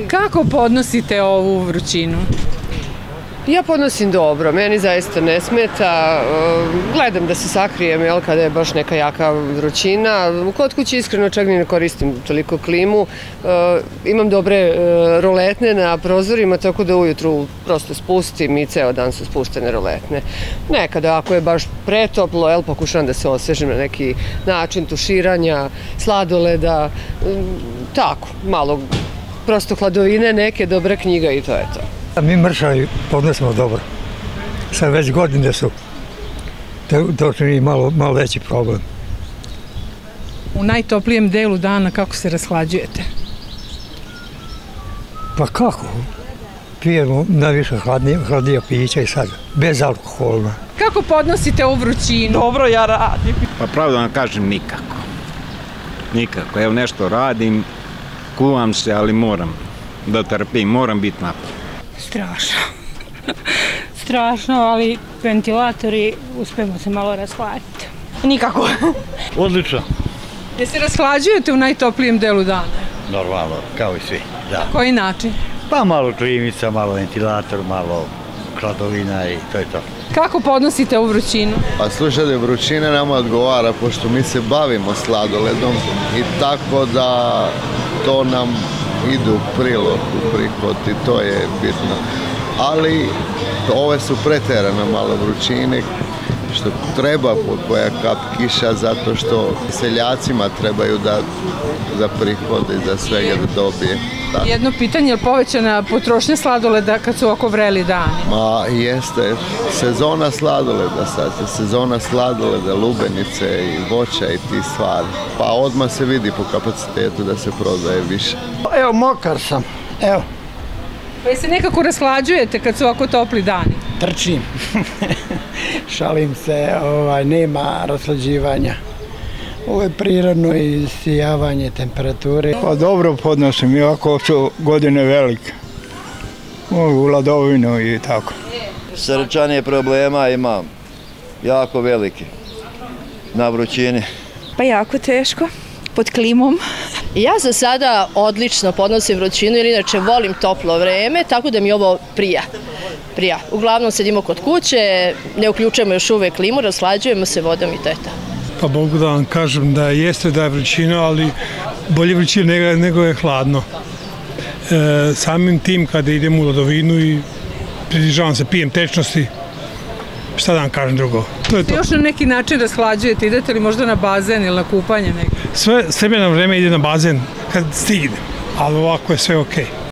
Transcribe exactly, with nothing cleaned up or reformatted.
Kako podnosite ovu vrućinu? Ja podnosim dobro, meni zaista ne smeta, gledam da se sakrijem jel, kada je baš neka jaka vrućina. Kod kuće iskreno čak ni ne koristim toliko klimu, imam dobre roletne na prozorima, tako da ujutru prosto spustim i ceo dan su spuštene roletne. Nekada ako je baš pretoplo, jel, pokušavam da se osvežim na neki način tuširanja, sladoleda, tako, malo prosto hladovine, neke, dobra knjiga i to je to. Mi mršavi podnosimo dobro. Sad već godine su. To će mi malo, malo veći problem. U najtoplijem delu dana kako se rashlađujete? Pa kako? Pijemo najviše hladnije, hladnije pića i sad, bez alkoholna. Kako podnosite ovu vrućinu? Dobro ja radim. Pa pravo da vam kažem nikako. Nikako. Evo nešto radim, kuvam se, ali moram da trpim, moram biti napred. Strašno. Strašno, ali ventilatori uspemo se malo rashladiti. Nikako. Odlično. Gdje se rashlađujete u najtoplijem delu dana? Normalno, kao i svi, da. Na koji način? Pa malo klimica, malo ventilator, malo hladovina i to je to. Kako podnosite ovu vrućinu? Pa slušajte, vrućina nama odgovara, pošto mi se bavimo sladoledom i tako da to nam ide u prilog, u prihod i to je bitno. Ali ove su preterane malo vrućine, što treba po koja kap kiša, zato što seljacima trebaju da za prihode i za svega da dobije. Tako. Jedno pitanje, je li povećana potrošnja sladoleda kad su oko vreli dani? Ma jeste, sezona sladoleda sad, sezona sladoleda, lubenice i voća i ti stvari. Pa odmah se vidi po kapacitetu da se prodaje više. Evo, mokar sam, evo. Pa se nekako rashlađujete kad su ovako topli dani? Trčim. Šalim se, ovaj, nema rashlađivanja. Ovo je prirodno isijavanje temperature. Pa dobro podnosim, iako su godine velike. U ladovinu i tako. Srčanje problema imam jako veliki na vrućini. Pa jako teško, pod klimom. Ja za sada odlično podnosim vrućinu, jer inače volim toplo vreme, tako da mi ovo prija. Prija. Uglavnom sedimo kod kuće, ne uključujemo još uvek klimu, rashlađujemo se vodom i to je to. Pa mogu da vam kažem da jeste da je vrućina, ali bolje vrućina nego, nego je hladno. E, samim tim kada idem u ladovinu i pridržavam se, pijem tečnosti, šta da vam kažem drugo. To je to. Još na neki način rashlađujete, idete li možda na bazen ili na kupanje neko? Sve, sve na vreme ide na bazen kad stigne, ali ovako je sve okej.